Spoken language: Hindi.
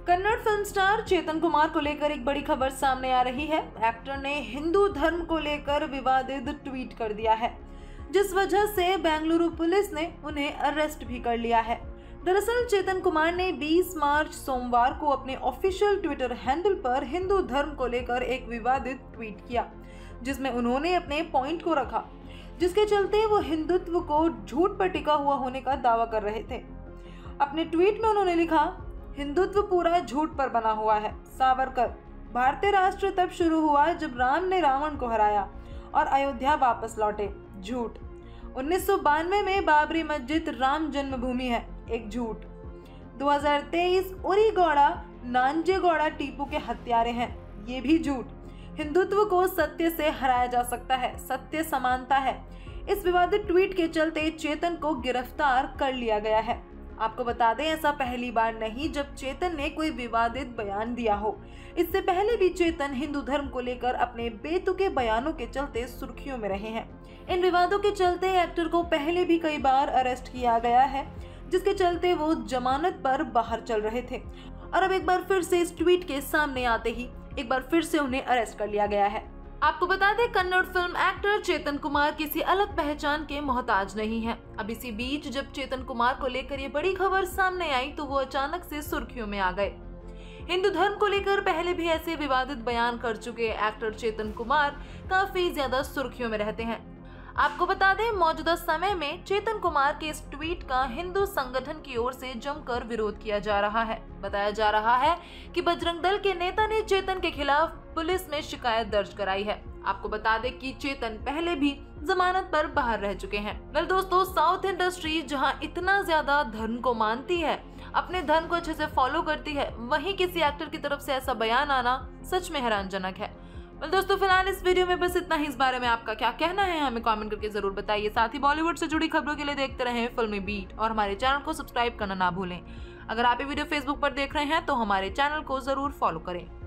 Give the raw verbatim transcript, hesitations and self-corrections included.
कन्नड़ फिल्म स्टार चेतन कुमार को लेकर एक बड़ी खबर सामने आ रही है। एक्टर ने हिंदू धर्म को लेकर विवादित ट्वीट कर दिया है, जिस वजह से बेंगलुरु पुलिस ने उन्हें अरेस्ट भी कर लिया है। दरअसल चेतन कुमार ने बीस मार्च सोमवार को अपने ऑफिशियल ट्विटर हैंडल पर हिंदू धर्म को लेकर एक विवादित ट्वीट किया, जिसमें उन्होंने अपने पॉइंट को रखा, जिसके चलते वो हिंदुत्व को झूठ पर टिका हुआ होने का दावा कर रहे थे। अपने ट्वीट में उन्होंने लिखा, हिंदुत्व पूरा झूठ पर बना हुआ है। सावरकर, भारतीय राष्ट्र तब शुरू हुआ जब राम ने रावण को हराया और अयोध्या वापस लौटे। झूठ। उन्नीस सौ बानवे में बाबरी मस्जिद राम जन्मभूमि है, एक झूठ। दो हज़ार तेईस उरी गौड़ा नांजेगौड़ा टीपू के हत्यारे हैं, ये भी झूठ। हिंदुत्व को सत्य से हराया जा सकता है, सत्य समानता है। इस विवादित ट्वीट के चलते चेतन को गिरफ्तार कर लिया गया है। आपको बता दें, ऐसा पहली बार नहीं जब चेतन ने कोई विवादित बयान दिया हो। इससे पहले भी चेतन हिंदू धर्म को लेकर अपने बेतुके बयानों के चलते सुर्खियों में रहे हैं। इन विवादों के चलते एक्टर को पहले भी कई बार अरेस्ट किया गया है, जिसके चलते वो जमानत पर बाहर चल रहे थे और अब एक बार फिर से इस ट्वीट के सामने आते ही एक बार फिर से उन्हें अरेस्ट कर लिया गया है। आपको बता दें, कन्नड़ फिल्म एक्टर चेतन कुमार किसी अलग पहचान के मोहताज नहीं है। अब इसी बीच जब चेतन कुमार को लेकर ये बड़ी खबर सामने आई तो वो अचानक से सुर्खियों में आ गए। हिंदू धर्म को लेकर पहले भी ऐसे विवादित बयान कर चुके एक्टर चेतन कुमार काफी ज्यादा सुर्खियों में रहते हैं। आपको बता दें, मौजूदा समय में चेतन कुमार के इस ट्वीट का हिंदू संगठन की ओर से जमकर विरोध किया जा रहा है। बताया जा रहा है कि बजरंग दल के नेता ने चेतन के खिलाफ पुलिस में शिकायत दर्ज कराई है। आपको बता दें कि चेतन पहले भी जमानत पर बाहर रह चुके हैं। वेल दोस्तों, साउथ इंडस्ट्री जहां इतना ज्यादा धर्म को मानती है, अपने धर्म को अच्छे से फॉलो करती है, वहीं किसी एक्टर की तरफ से ऐसा बयान आना सच में हैरानजनक है। वेल दोस्तों, फिलहाल इस वीडियो में बस इतना ही। इस बारे में आपका क्या कहना है हमें कमेंट करके जरूर बताइए। साथ ही बॉलीवुड से जुड़ी खबरों के लिए देखते रहें फिल्मी बीट और हमारे चैनल को सब्सक्राइब करना ना भूलें। अगर आप ये वीडियो फेसबुक पर देख रहे हैं तो हमारे चैनल को जरूर फॉलो करें।